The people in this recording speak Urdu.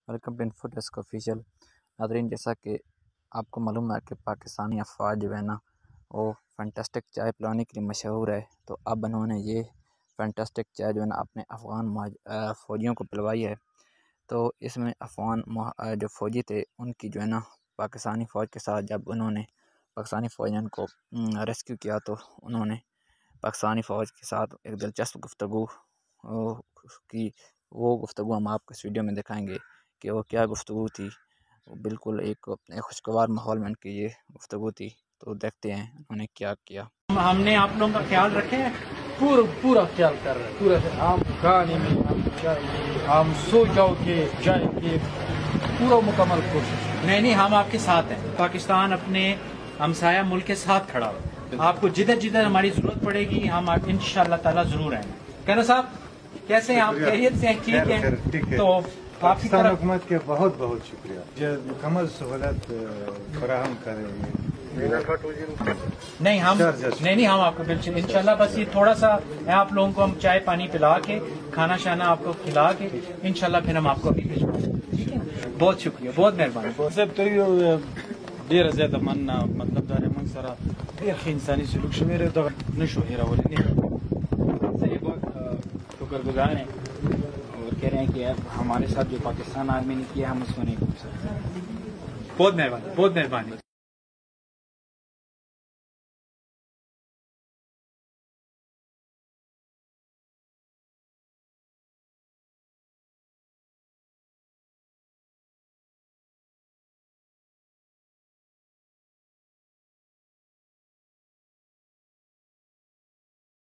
Welcome to info desk official. ناظرین، جیسا کہ آپ کو معلوم ہے کہ پاکستانی افواج جو ہے نا وہ فینٹاسٹک چائے پلانے کے لیے مشہور ہے. تو اب انہوں نے یہ فینٹاسٹک چائے جو ہے نا اپنے افغان فوجیوں کو پلوائی ہے. تو اس میں افغان جو فوجی تھے ان کی جو ہے نا پاکستانی فوج کے ساتھ جب انہوں نے پاکستانی فوج نے ان کو ریسکیو کیا تو انہوں نے پاکستانی فوج کے ساتھ ایک دلچسپ گفتگو کی. وہ گفتگو ہم آپ کو اس ویڈیو میں دکھائیں گے کہ وہ کیا گفتگو تھی. وہ بالکل ایک خوشگوار ماحول میں ان کی یہ گفتگو تھی. تو دیکھتے ہیں انہوں نے کیا کیا. ہم نے آپ لوگوں کا خیال رکھے ہیں، پورا خیال کر رہے ہیں. پورا ہم کھانے میں ہم سو جاؤ کے جائے کے پورا مکمل کوشش. نہیں ہم آپ کے ساتھ ہیں. پاکستان اپنے ہمسایہ ملک کے ساتھ کھڑا ہو. آپ کو جدھر جدھر ہماری ضرورت پڑے گی ہم انشاءاللہ تعالیٰ ضرور آئیں گے. کہنا صاحب کیسے ہیں آپ؟ خیریت سے ہیں؟ ٹھیک ہے. تو پاکستان حکومت کے بہت بہت شکریہ جو مکمل سہولت فراہم کر رہے ہیں. نہیں ہم آپ کو بالکل انشاءاللہ بس یہ تھوڑا سا آپ لوگوں کو ہم چائے پانی پلا کے کھانا شانا آپ کو کھلا کے انشاءاللہ پھر ہم آپ کو ابھی بھیجوائیں گے. ٹھیک ہے، بہت شکریہ، بہت مہربانی. ډیره زیاته مننه. مطلب دا موږ سره ډېر ښه انساني سلوک شوی دی، دغه نشو هېرولی. یہ بہت شکر گزار ہیں اور کہہ رہے ہیں کہ ہمارے ساتھ جو پاکستان آرمی نے کیا ہم اس کو نہیں بھول سکتے. بہت مہربانی، بہت مہربانی.